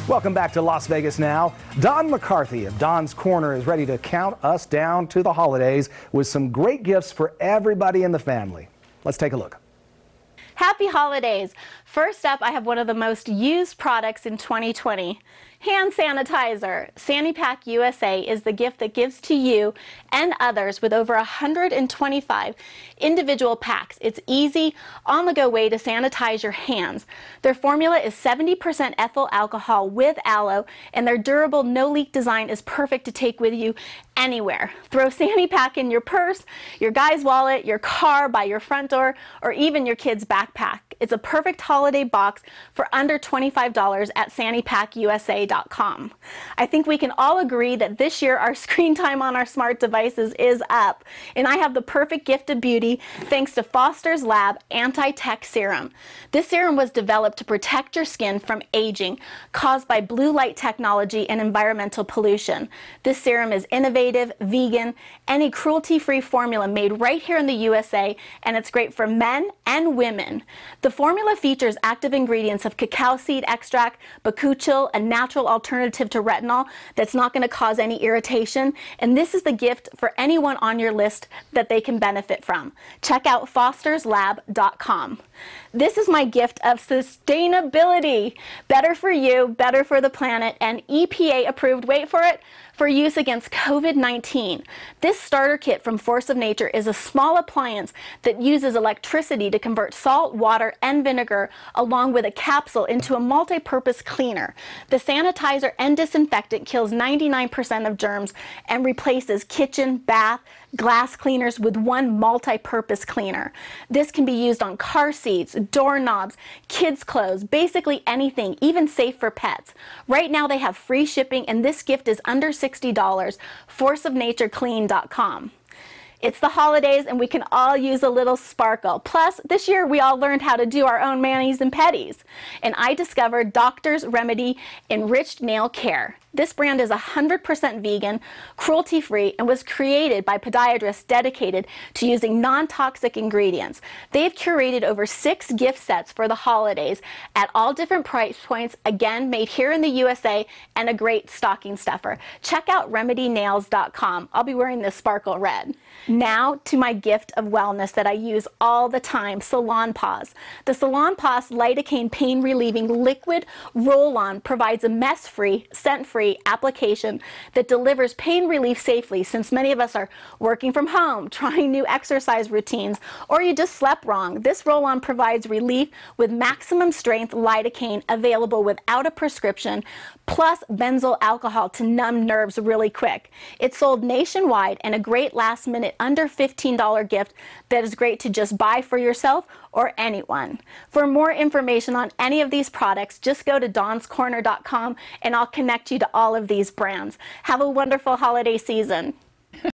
Welcome back to Las Vegas now. Don McCarthy of Don's Corner is ready to count us down to the holidays with some great gifts for everybody in the family. Let's take a look. Happy holidays! First up, I have one of the most used products in 2020. Hand sanitizer. Sani-Pack USA is the gift that gives to you and others with over 125 individual packs. It's easy, on-the-go way to sanitize your hands. Their formula is 70% ethyl alcohol with aloe, and their durable, no-leak design is perfect to take with you anywhere. Throw Sani-Pack in your purse, your guy's wallet, your car, by your front door, or even your kid's backpack. It's a perfect holiday box for under $25 at SaniPackUSA.com. I think we can all agree that this year our screen time on our smart devices is up, and I have the perfect gift of beauty thanks to Foster's Lab Anti-Tech Serum. This serum was developed to protect your skin from aging caused by blue light technology and environmental pollution. This serum is innovative, vegan, and a cruelty-free formula made right here in the USA, and it's great for men and women. The formula features active ingredients of cacao seed extract, bakuchiol, a natural alternative to retinol that's not going to cause any irritation, and this is the gift for anyone on your list that they can benefit from. Check out fosterslab.com. This is my gift of sustainability. Better for you, better for the planet, and EPA approved, wait for it, for use against COVID-19. This starter kit from Force of Nature is a small appliance that uses electricity to convert salt, water, and vinegar along with a capsule into a multi-purpose cleaner. The sanitizer and disinfectant kills 99% of germs and replaces kitchen, bath, glass cleaners with one multi-purpose cleaner. This can be used on car seats, doorknobs, kids' clothes, basically anything, even safe for pets. Right now they have free shipping, and this gift is under $60. ForceOfNatureClean.com. It's the holidays and we can all use a little sparkle. Plus, this year we all learned how to do our own manis and pedis. And I discovered Doctor's Remedy Enriched Nail Care. This brand is 100% vegan, cruelty-free, and was created by podiatrists dedicated to using non-toxic ingredients. They've curated over 6 gift sets for the holidays at all different price points, again, made here in the USA, and a great stocking stuffer. Check out RemedyNails.com. I'll be wearing this sparkle red. Now to my gift of wellness that I use all the time, Salonpas. The Salonpas lidocaine pain relieving liquid roll-on provides a mess-free, scent-free application that delivers pain relief safely, since many of us are working from home, trying new exercise routines, or you just slept wrong. This roll-on provides relief with maximum strength lidocaine available without a prescription, plus benzyl alcohol to numb nerves really quick. It's sold nationwide, and a great last minute under $15 gift that is great to just buy for yourself or anyone. For more information on any of these products, just go to donscorner.com and I'll connect you to all of these brands. Have a wonderful holiday season.